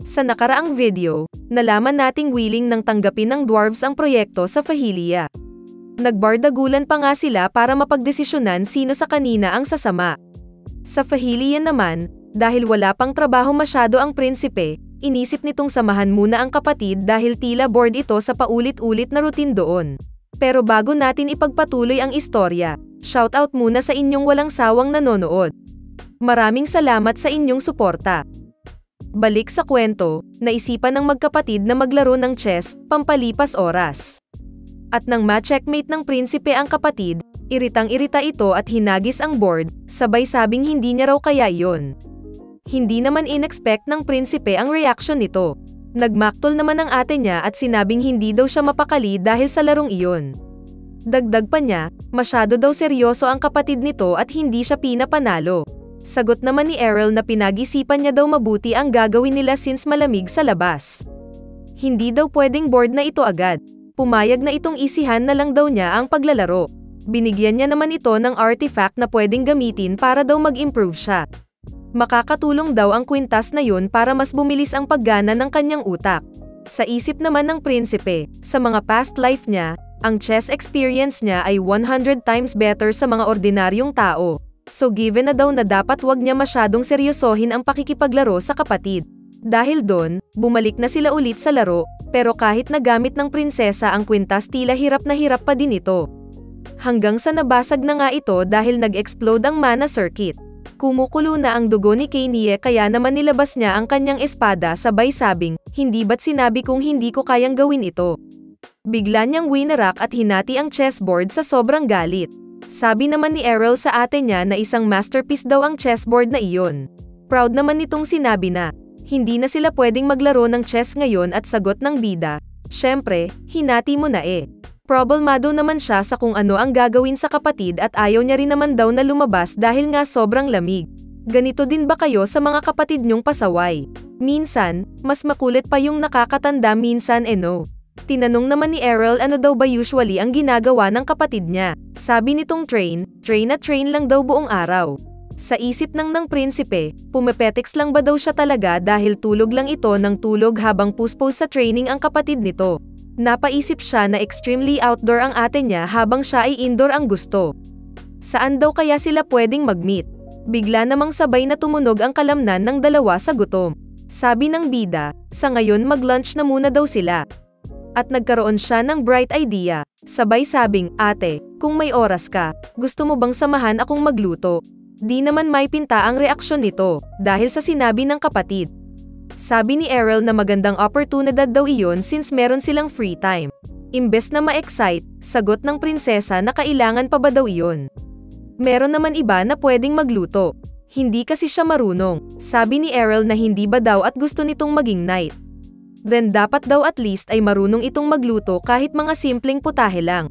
Sa nakaraang video, nalaman nating willing nang tanggapin ng dwarves ang proyekto sa Fahilia. Nagbardagulan pa nga sila para mapagdesisyonan sino sa kanina ang sasama. Sa Fahilia naman, dahil wala pang trabaho masyado ang prinsipe, inisip nitong samahan muna ang kapatid dahil tila bored ito sa paulit-ulit na routine doon. Pero bago natin ipagpatuloy ang istorya, shoutout muna sa inyong walang sawang nanonood. Maraming salamat sa inyong suporta. Balik sa kwento, naisipan ng magkapatid na maglaro ng chess, pampalipas oras. At nang ma-checkmate ng prinsipe ang kapatid, iritang-irita ito at hinagis ang board, sabay sabing hindi niya raw kaya iyon. Hindi naman in-expect ng prinsipe ang reaction nito. Nagmaktol naman ang ate niya at sinabing hindi daw siya mapakali dahil sa larong iyon. Dagdag pa niya, masyado daw seryoso ang kapatid nito at hindi siya pinapanalo. Sagot naman ni Errol na pinag-isipan niya daw mabuti ang gagawin nila since malamig sa labas. Hindi daw pwedeng board na ito agad. Pumayag na itong isihan na lang daw niya ang paglalaro. Binigyan niya naman ito ng artifact na pwedeng gamitin para daw mag-improve siya. Makakatulong daw ang kwintas na yun para mas bumilis ang paggana ng kanyang utak. Sa isip naman ng prinsipe, sa mga past life niya, ang chess experience niya ay 100 times better sa mga ordinaryong tao. So given na daw na dapat wag niya masyadong seryosohin ang pakikipaglaro sa kapatid. Dahil doon, bumalik na sila ulit sa laro, pero kahit nagamit ng prinsesa ang kwintas tila hirap na hirap pa din ito. Hanggang sa nabasag na nga ito dahil nag-explode ang mana circuit. Kumukulo na ang dugo ni Kanye kaya naman nilabas niya ang kanyang espada sabay sabing, hindi ba't sinabi kong hindi ko kayang gawin ito? Bigla niyang winarak at hinati ang chessboard sa sobrang galit. Sabi naman ni Errol sa ate niya na isang masterpiece daw ang chessboard na iyon. Proud naman nitong sinabi na, hindi na sila pwedeng maglaro ng chess ngayon at sagot ng bida, syempre, hinati mo na eh. Problemado naman siya sa kung ano ang gagawin sa kapatid at ayaw niya rin naman daw na lumabas dahil nga sobrang lamig. Ganito din ba kayo sa mga kapatid niyong pasaway? Minsan, mas makulit pa yung nakakatanda minsan no. Tinanong naman ni Errol ano daw ba usually ang ginagawa ng kapatid niya. Sabi nitong train lang daw buong araw. Sa isip ng prinsipe, pumepetics lang ba daw siya talaga dahil tulog lang ito ng tulog habang puspos sa training ang kapatid nito. Napaisip siya na extremely outdoor ang ate niya habang siya ay indoor ang gusto. Saan daw kaya sila pwedeng mag-meet? Bigla namang sabay na tumunog ang kalamnan ng dalawa sa gutom. Sabi ng bida, sa ngayon mag-lunch na muna daw sila. At nagkaroon siya ng bright idea, sabay sabing, ate, kung may oras ka, gusto mo bang samahan akong magluto? Di naman may pinta ang reaksyon nito, dahil sa sinabi ng kapatid. Sabi ni Errol na magandang oportunidad daw iyon since meron silang free time. Imbes na ma-excite, sagot ng prinsesa na kailangan pa ba daw iyon. Meron naman iba na pwedeng magluto. Hindi kasi siya marunong, sabi ni Errol na hindi ba daw at gusto nitong maging knight. Then dapat daw at least ay marunong itong magluto kahit mga simpleng putahe lang.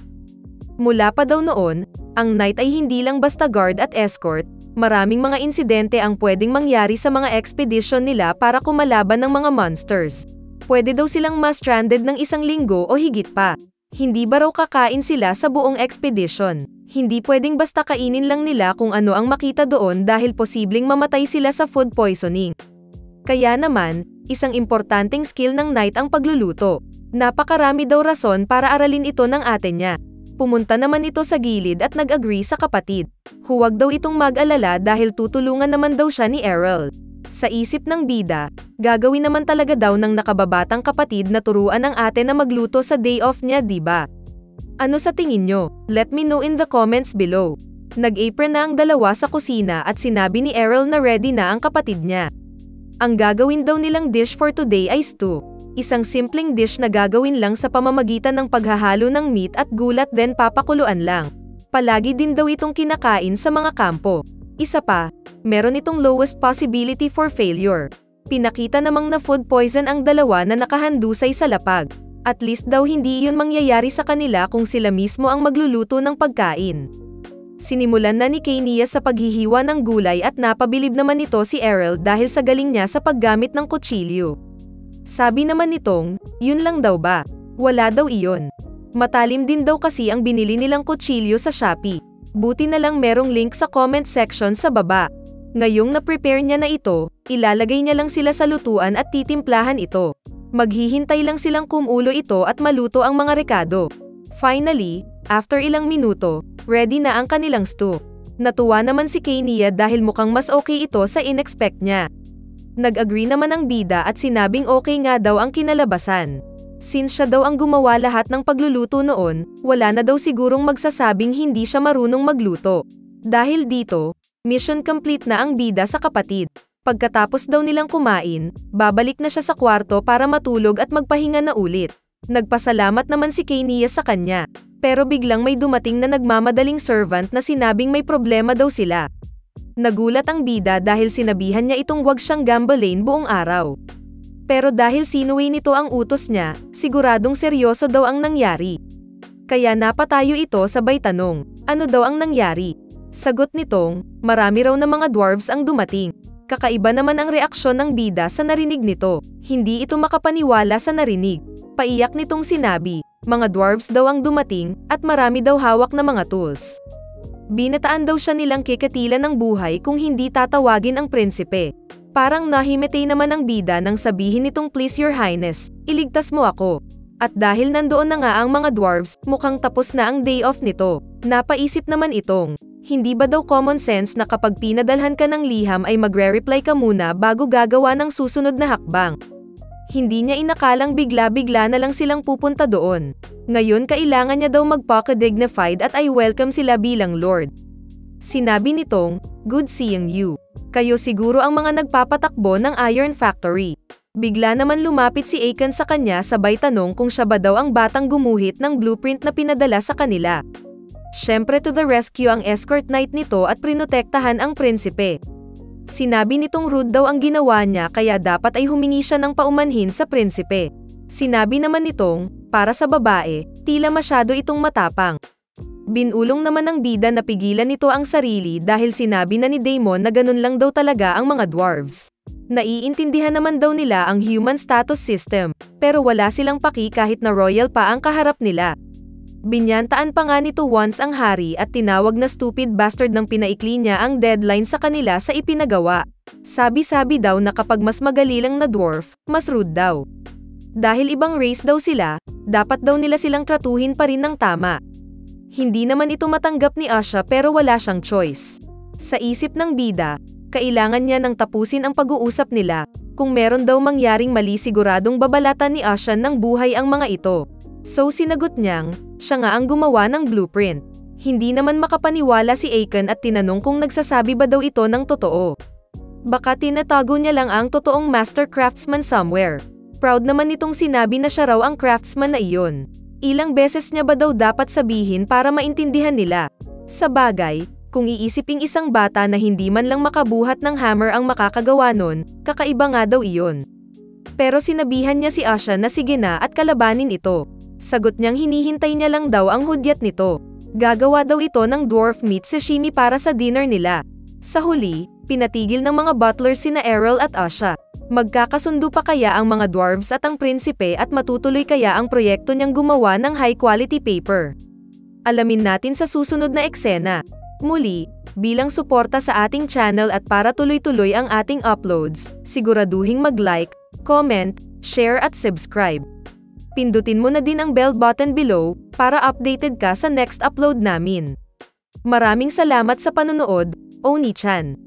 Mula pa daw noon, ang knight ay hindi lang basta guard at escort, maraming mga insidente ang pwedeng mangyari sa mga expedition nila para kumalaban ng mga monsters. Pwede daw silang ma-stranded ng 1 linggo o higit pa. Hindi ba raw kakain sila sa buong expedition? Hindi pwedeng basta kainin lang nila kung ano ang makita doon dahil posibleng mamatay sila sa food poisoning. Kaya naman, isang importanteng skill ng knight ang pagluluto. Napakarami daw rason para aralin ito ng ate niya. Pumunta naman ito sa gilid at nag-agree sa kapatid. Huwag daw itong mag-alala dahil tutulungan naman daw siya ni Errol. Sa isip ng bida, gagawin naman talaga daw ng nakababatang kapatid na turuan ng ate na magluto sa day off niya, diba? Ano sa tingin nyo? Let me know in the comments below. Nag-apron na ang dalawa sa kusina at sinabi ni Errol na ready na ang kapatid niya. Ang gagawin daw nilang dish for today ay stew. Isang simpleng dish na gagawin lang sa pamamagitan ng paghahalo ng meat at gulat then papakuluan lang. Palagi din daw itong kinakain sa mga kampo. Isa pa, meron itong lowest possibility for failure. Pinakita namang na food poison ang dalawa na nakahandusay sa lapag. At least daw hindi iyon mangyayari sa kanila kung sila mismo ang magluluto ng pagkain. Sinimulan na ni Kanye sa paghihiwa ng gulay at napabilib naman nito si Errol dahil sa galing niya sa paggamit ng kutsilyo. Sabi naman nitong, yun lang daw ba? Wala daw iyon. Matalim din daw kasi ang binili nilang kutsilyo sa Shopee. Buti na lang merong link sa comment section sa baba. Ngayong na-prepare niya na ito, ilalagay niya lang sila sa lutuan at titimplahan ito. Maghihintay lang silang kumulo ito at maluto ang mga rekado. Finally, after ilang minuto, ready na ang kanilang stew. Natuwa naman si Kenia dahil mukhang mas okay ito sa in-expect niya. Nag-agree naman ang bida at sinabing okay nga daw ang kinalabasan. Since siya daw ang gumawa lahat ng pagluluto noon, wala na daw sigurong magsasabing hindi siya marunong magluto. Dahil dito, mission complete na ang bida sa kapatid. Pagkatapos daw nilang kumain, babalik na siya sa kwarto para matulog at magpahinga na ulit. Nagpasalamat naman si Kenia sa kanya. Pero biglang may dumating na nagmamadaling servant na sinabing may problema daw sila. Nagulat ang bida dahil sinabihan niya itong wag siyang gambalain buong araw. Pero dahil sinuwi nito ang utos niya, siguradong seryoso daw ang nangyari. Kaya napatayo ito sabay tanong, ano daw ang nangyari? Sagot nitong, marami raw na mga dwarves ang dumating. Kakaiba naman ang reaksyon ng bida sa narinig nito. Hindi ito makapaniwala sa narinig. Paiyak nitong sinabi, mga dwarves daw ang dumating, at marami daw hawak na mga tools. Binataan daw siya nilang kikatilan ng buhay kung hindi tatawagin ang prinsipe. Parang nahimitay naman ang bida nang sabihin nitong please your highness, iligtas mo ako. At dahil nandoon na nga ang mga dwarves, mukhang tapos na ang day off nito. Napaisip naman itong, hindi ba daw common sense na kapag pinadalhan ka ng liham ay magre-reply ka muna bago gagawa ng susunod na hakbang? Hindi niya inakalang bigla-bigla na lang silang pupunta doon. Ngayon kailangan niya daw magpaka-dignified at I welcome sila bilang lord. Sinabi nitong, good seeing you. Kayo siguro ang mga nagpapatakbo ng Iron Factory. Bigla naman lumapit si Aiken sa kanya sabay tanong kung siya ba daw ang batang gumuhit ng blueprint na pinadala sa kanila. Siyempre to the rescue ang escort knight nito at prinotektahan ang prinsipe. Sinabi nitong rude daw ang ginawa niya kaya dapat ay humingi siya ng paumanhin sa prinsipe. Sinabi naman nitong, para sa babae, tila masyado itong matapang. Binulong naman ng bida na pigilan nito ang sarili dahil sinabi na ni Daemon na ganun lang daw talaga ang mga dwarves. Naiintindihan naman daw nila ang human status system, pero wala silang paki kahit na royal pa ang kaharap nila. Binyantaan pa nga nito once ang hari at tinawag na stupid bastard nang pinaikli niya ang deadline sa kanila sa ipinagawa. Sabi-sabi daw na kapag mas magalilang na dwarf, mas rude daw. Dahil ibang race daw sila, dapat daw nila silang tratuhin pa rin ng tama. Hindi naman ito matanggap ni Asha pero wala siyang choice. Sa isip ng bida, kailangan niya nang tapusin ang pag-uusap nila. Kung meron daw mangyaring mali siguradong babalatan ni Asha ng buhay ang mga ito. So sinagot niyang, siya nga ang gumawa ng blueprint. Hindi naman makapaniwala si Aiken at tinanong kung nagsasabi ba daw ito ng totoo. Baka tinatago niya lang ang totoong master craftsman somewhere. Proud naman nitong sinabi na siya raw ang craftsman na iyon. Ilang beses niya ba daw dapat sabihin para maintindihan nila? Sa bagay, kung iisiping isang bata na hindi man lang makabuhat ng hammer ang makakagawa nun, kakaiba nga daw iyon. Pero sinabihan niya si Asha na sige na at kalabanin ito. Sagot niyang hinihintay niya lang daw ang hudyat nito. Gagawa daw ito ng dwarf meat sashimi para sa dinner nila. Sa huli, pinatigil ng mga butlers sina Errol at Asha. Magkakasundo pa kaya ang mga dwarves at ang prinsipe at matutuloy kaya ang proyekto niyang gumawa ng high-quality paper? Alamin natin sa susunod na eksena. Muli, bilang suporta sa ating channel at para tuloy-tuloy ang ating uploads, siguraduhing mag-like, comment, share at subscribe. Pindutin mo na din ang bell button below para updated ka sa next upload namin. Maraming salamat sa panonood, Oni-chan.